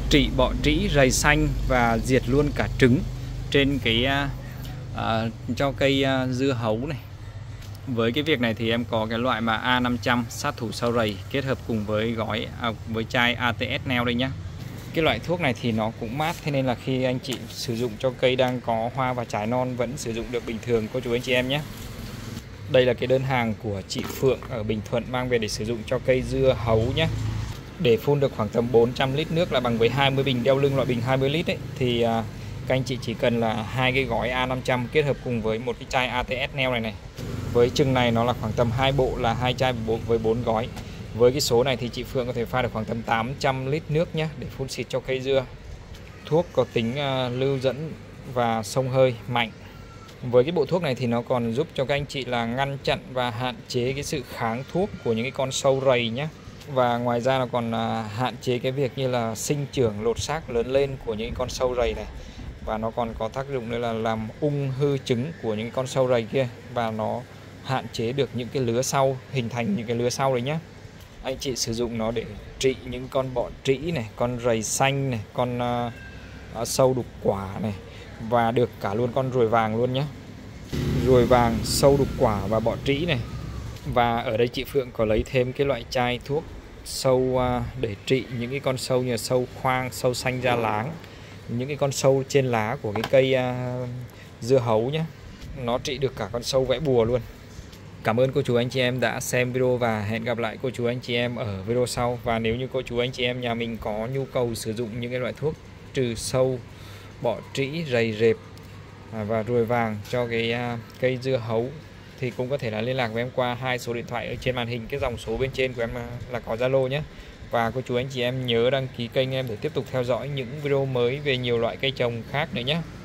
trị bọ trĩ, rầy xanh và diệt luôn cả trứng trên cái cho cây dưa hấu này. Với cái việc này thì em có cái loại mà A500 sát thủ sâu rầy kết hợp cùng với gói với chai ATS Neo đây nhá. Cái loại thuốc này thì nó cũng mát, thế nên là khi anh chị sử dụng cho cây đang có hoa và trái non vẫn sử dụng được bình thường cô chú anh chị em nhé. Đây là cái đơn hàng của chị Phượng ở Bình Thuận mang về để sử dụng cho cây dưa hấu nhé. Để phun được khoảng tầm 400 lít nước là bằng với 20 bình đeo lưng loại bình 20 lít ấy, thì các anh chị chỉ cần là 2 cái gói A500 kết hợp cùng với một cái chai ATS Neo này. Với chừng này nó là khoảng tầm 2 bộ là 2 chai với 4 gói. Với cái số này thì chị Phượng có thể pha được khoảng tầm 800 lít nước nhé để phun xịt cho cây dưa. Thuốc có tính lưu dẫn và xông hơi mạnh. Với cái bộ thuốc này thì nó còn giúp cho các anh chị là ngăn chặn và hạn chế cái sự kháng thuốc của những cái con sâu rầy nhé. Và ngoài ra nó còn hạn chế cái việc như là sinh trưởng lột xác lớn lên của những con sâu rầy này. Và nó còn có tác dụng nữa là làm ung hư trứng của những con sâu rầy kia. Và nó hạn chế được những cái lứa sau, hình thành những cái lứa sau đấy nhé. Anh chị sử dụng nó để trị những con bọ trĩ này, con rầy xanh này, con sâu đục quả này. Và được cả luôn con ruồi vàng luôn nhé. Ruồi vàng, sâu đục quả và bọ trĩ này. Và ở đây chị Phượng có lấy thêm cái loại chai thuốc sâu để trị những cái con sâu như là sâu khoang, sâu xanh da láng, những cái con sâu trên lá của cái cây dưa hấu nhé. Nó trị được cả con sâu vẽ bùa luôn. Cảm ơn cô chú anh chị em đã xem video và hẹn gặp lại cô chú anh chị em ở video sau. Và nếu như cô chú anh chị em nhà mình có nhu cầu sử dụng những cái loại thuốc trừ sâu, bọ trĩ, rầy rệp và ruồi vàng cho cái cây dưa hấu thì cũng có thể là liên lạc với em qua 2 số điện thoại ở trên màn hình. Cái dòng số bên trên của em là có Zalo nhé. Và cô chú anh chị em nhớ đăng ký kênh em để tiếp tục theo dõi những video mới về nhiều loại cây trồng khác nữa nhé.